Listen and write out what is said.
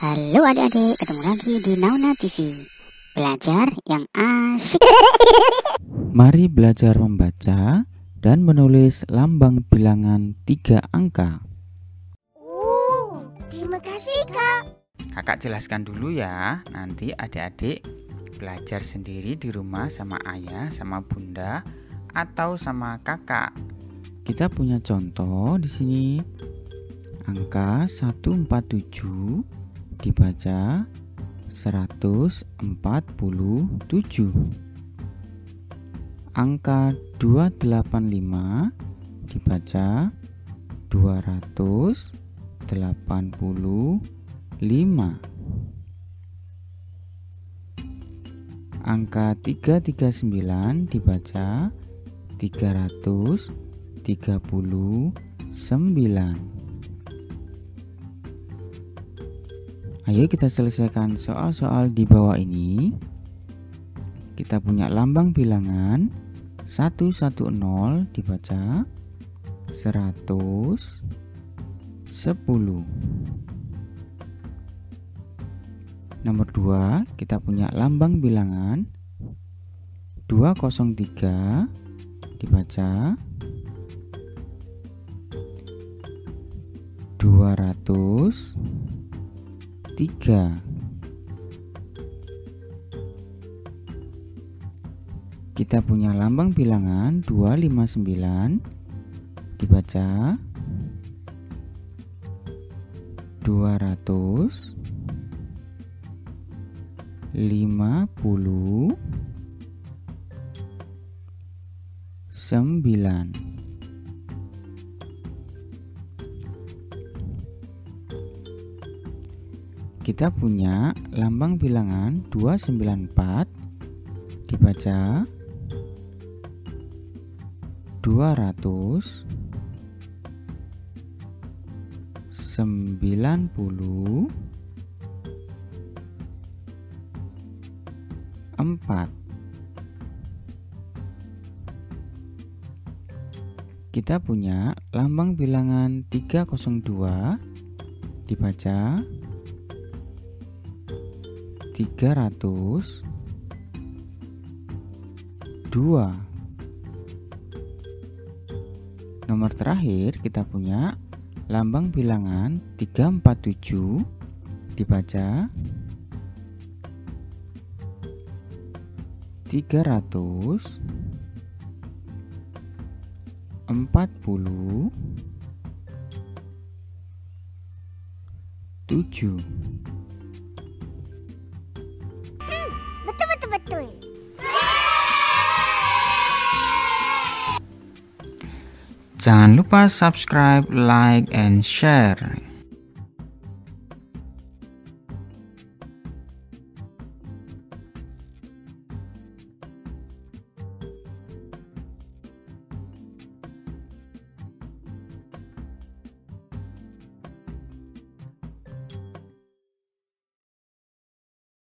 Halo adik-adik, ketemu lagi di Nauna TV. Belajar yang asyik. Mari belajar membaca dan menulis lambang bilangan 3 angka. Terima kasih Kak. Kakak jelaskan dulu ya. Nanti adik-adik belajar sendiri di rumah sama ayah, sama bunda, atau sama kakak. Kita punya contoh di sini. Angka 147 dibaca 147. Angka 285 dibaca 285. Angka 339 dibaca 339. Ayo kita selesaikan soal-soal di bawah ini. Kita punya lambang bilangan 110 dibaca 110. Nomor 2, kita punya lambang bilangan 203 dibaca 203. Kita punya lambang bilangan 259 dibaca 259. Kita punya lambang bilangan 294 dibaca 294. Kita punya lambang bilangan 302 dibaca 302. Nomor terakhir kita punya lambang bilangan 347 dibaca 347. Betul. Jangan lupa subscribe, like, and share.